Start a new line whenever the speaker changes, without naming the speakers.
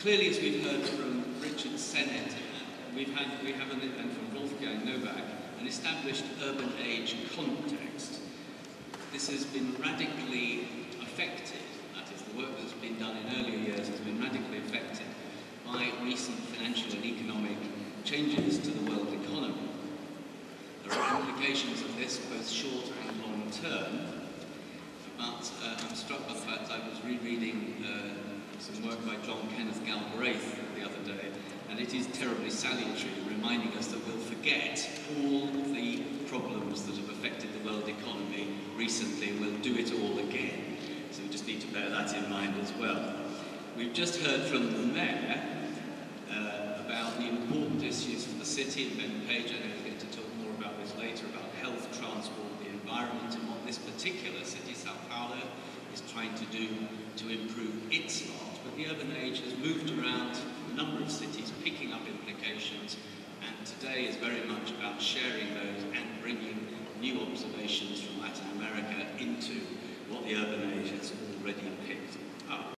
Clearly, as we've heard from Richard Sennett, we have and from Wolfgang Novak, an established urban age context. This has been radically affected, that is, the work that's been done in earlier years has been radically affected by recent financial and economic changes to the world economy. There are implications of this both short and long term, but I'm struck by the fact I was rereading some work by John Kenneth Galbraith the other day, and it is terribly salutary, reminding us that we'll forget all the problems that have affected the world economy recently, and we'll do it all again. So we just need to bear that in mind as well. We've just heard from the Mayor about the important issues for the city, and Ben Page, I know, is going to talk more about this later, about health, transport, the environment, and what this particular city, Sao Paulo, is trying to do to improve its lot. But the urban age has moved around a number of cities, picking up implications, and today is very much about sharing those and bringing new observations from Latin America into what the urban age has already picked up.